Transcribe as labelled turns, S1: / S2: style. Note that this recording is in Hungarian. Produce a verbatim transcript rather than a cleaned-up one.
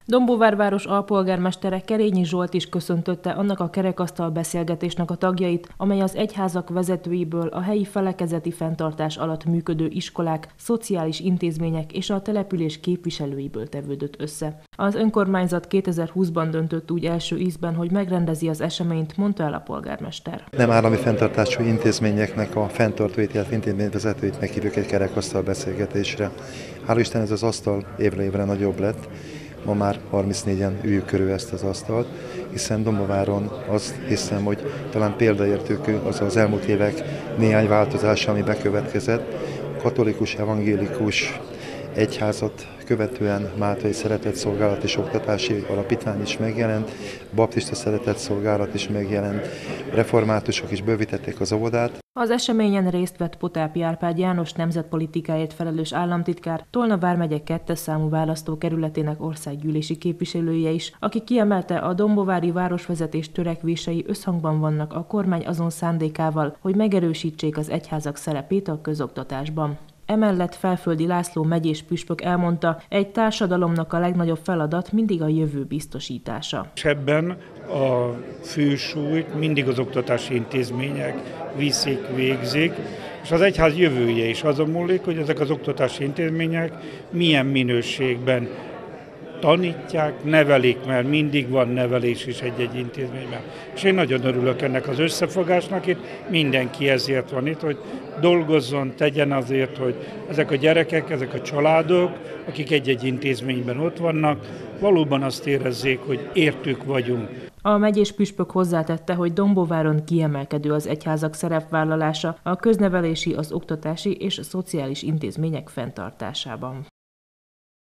S1: Dombóvár város alpolgármestere Kerényi Zsolt is köszöntötte annak a kerekasztal beszélgetésnek a tagjait, amely az egyházak vezetőiből, a helyi felekezeti fenntartás alatt működő iskolák, szociális intézmények és a település képviselőiből tevődött össze. Az önkormányzat kétezer-húszban döntött úgy első ízben, hogy megrendezi az eseményt, mondta el a polgármester.
S2: Nem állami fenntartású intézményeknek a fenntartóit, illetve intézményvezetőit meghívjuk egy kerekasztal beszélgetésre. Hál' Isten ez az asztal évre évre nagyobb lett. Ma már harmincnégyen üljük körül ezt az asztalt, hiszen Dombováron azt hiszem, hogy talán példaértékű az az elmúlt évek néhány változása, ami bekövetkezett. Katolikus, evangélikus egyházat követően Máltai Szeretetszolgálat és Oktatási Alapítvány is megjelent, Baptista Szeretetszolgálat is megjelent, reformátusok is bővítették az óvodát.
S1: Az eseményen részt vett Potápi Árpád János nemzetpolitikáért felelős államtitkár, Tolna vármegye kettes számú választókerületének országgyűlési képviselője is, aki kiemelte, a dombovári városvezetés törekvései összhangban vannak a kormány azon szándékával, hogy megerősítsék az egyházak szerepét a közoktatásban. Emellett Felföldi László megyés püspök elmondta, egy társadalomnak a legnagyobb feladat mindig a jövő biztosítása.
S3: És ebben a fősúlyt mindig az oktatási intézmények viszik, végzik, és az egyház jövője is azon múlik, hogy ezek az oktatási intézmények milyen minőségben tanítják, nevelik, mert mindig van nevelés is egy-egy intézményben. És én nagyon örülök ennek az összefogásnak, itt mindenki ezért van itt, hogy dolgozzon, tegyen azért, hogy ezek a gyerekek, ezek a családok, akik egy-egy intézményben ott vannak, valóban azt érezzék, hogy értük vagyunk.
S1: A megyés püspök hozzátette, hogy Dombováron kiemelkedő az egyházak szerepvállalása a köznevelési, az oktatási és a szociális intézmények fenntartásában.